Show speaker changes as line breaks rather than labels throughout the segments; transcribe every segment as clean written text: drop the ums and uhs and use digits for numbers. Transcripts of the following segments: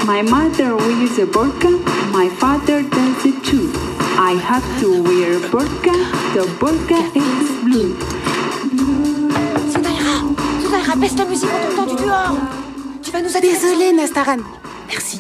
My mother wears a burqa, my father does it too. I have to wear a burqa, the burqa is blue.
Zunaira, baisse la musique, on t'entend du dehors. Tu vas nous aider.
Désolée, Nastaran. Merci.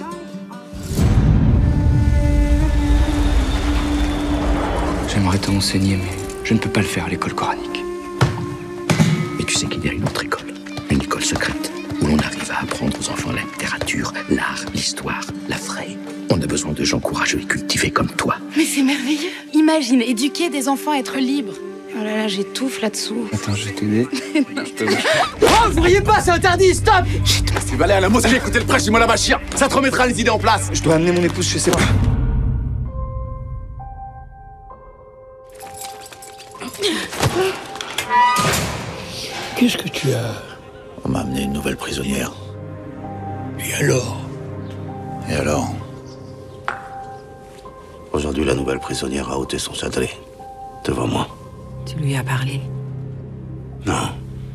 J'aimerais te renseigner, mais je ne peux pas le faire à l'école coranique.
Mais tu sais qu'il y a une autre école, une école secrète, où l'on arrive à apprendre aux enfants la littérature, l'art, l'histoire, la vraie. On a besoin de gens courageux et cultivés comme toi.
Mais c'est merveilleux. Imagine, éduquer des enfants à être libres. Oh là là, j'étouffe là-dessous.
Attends, je vais t'aider.
Oh, vous riez pas, c'est interdit, stop! Chut, tu vas aller à la mosquée écouter le prêche du Mollah Bachir. Ça te remettra les idées en place.
Je dois amener mon épouse chez ses parents.
Qu'est-ce que tu as?
On m'a amené une nouvelle prisonnière.
Et alors?
Et alors? Aujourd'hui, la nouvelle prisonnière a ôté son chadré. Devant moi.
Tu lui as parlé?
Non.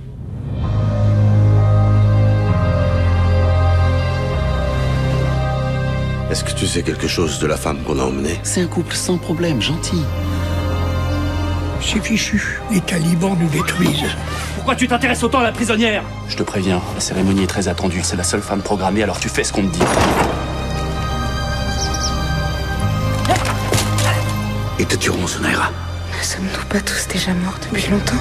Est-ce que tu sais quelque chose de la femme qu'on a emmenée?
C'est un couple sans problème, gentil.
C'est fichu. Les talibans nous détruisent.
Pourquoi tu t'intéresses autant à la prisonnière?
Je te préviens, la cérémonie est très attendue. C'est la seule femme programmée, alors tu fais ce qu'on te dit.
Ils te tueront, Zunaira.
Ne sommes-nous pas tous déjà morts depuis longtemps?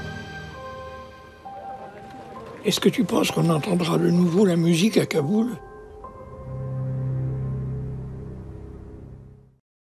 Est-ce que tu penses qu'on entendra de nouveau la musique à Kaboul?